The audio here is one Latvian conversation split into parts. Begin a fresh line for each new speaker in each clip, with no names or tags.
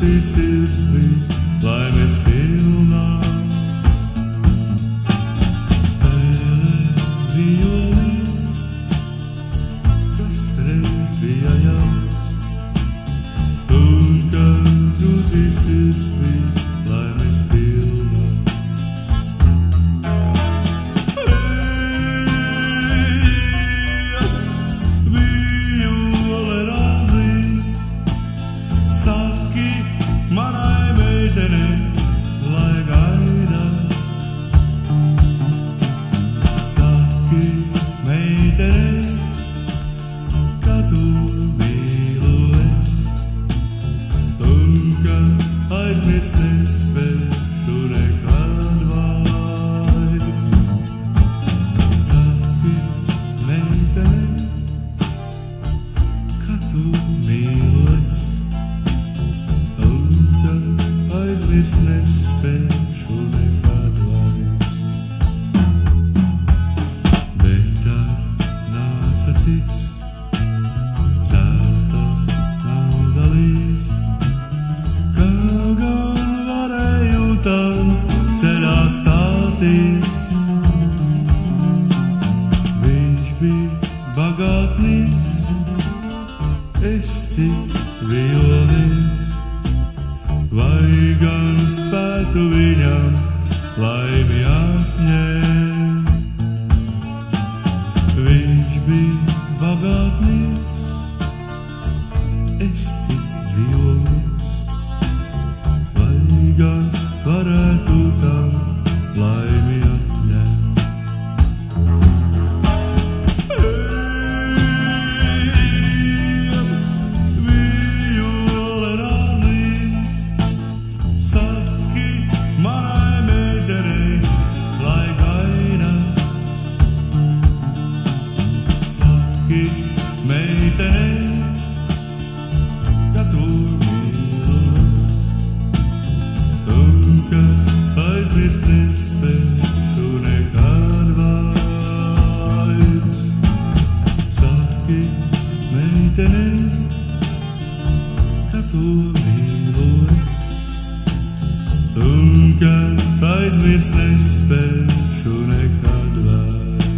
grūti sirdsmī, laimes pilnā. Spēlē violis, kas reiz bija jauns, un kad grūti sirdsmī, laimes pilnā. Viole rādīs, saki manai meitenei, lai gaida. Saki meitenei, ka tu mīlu es, un ka aizmirst nespēšu nekad vairs. Saki meitenei, ka tu mīlu es, un ka aizmirst nespēšu nekad vairs. Bet tad nāca cits, zelta nauda līdz, kā gan varēju tam ceļā stāties. Viņš bija bagātnieks, es tik violis, vai gan spētu viņam laimi atņemt. Viņš bija bagātnieks, es tik violis, vai gan varētu tam laimi atņemt. Viole rādīs, saki manai meitenei, lai gaida. Saki meitenei, ka tu mīlu es, un ka aizmirst nespēšu nekad vairs. Saki meitenei, ka tu mīlu es, un ka aizmirst nespēšu nekad vairs.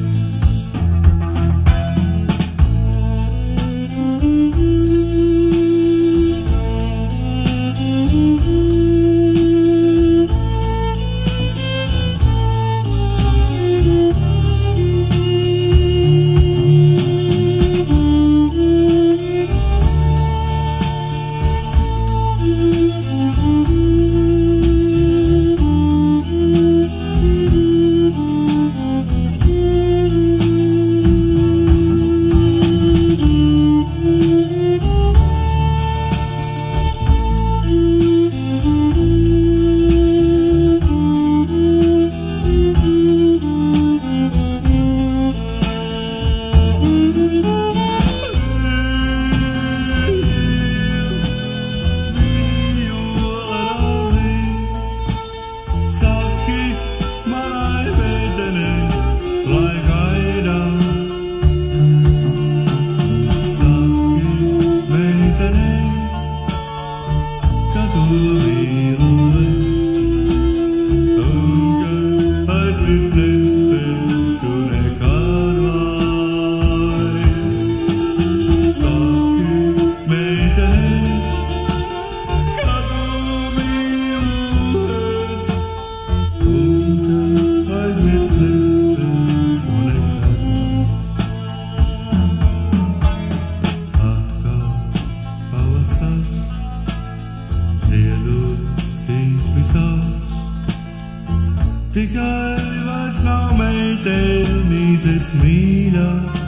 Tikai vairs nav meitenītes mīļās,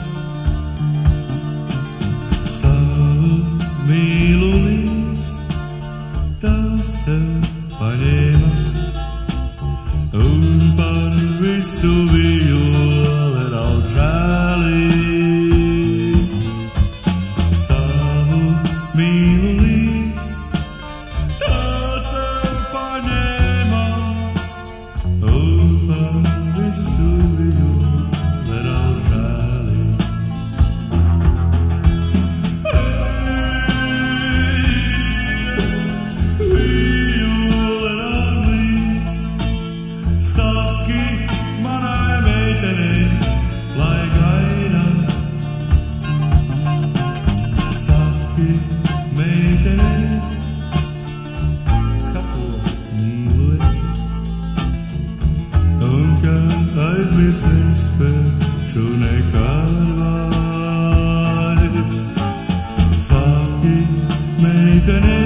savu mīlulīs, tās tev paņēma, un par visu viole raud žēlīgi. Savu mīlulīs, tās tev paņēma, un par visu viole raud žēlīgi. Saki meitene, kapo mīlis, un ka aizmirst nespēšu nekad vairs. Saki meitene,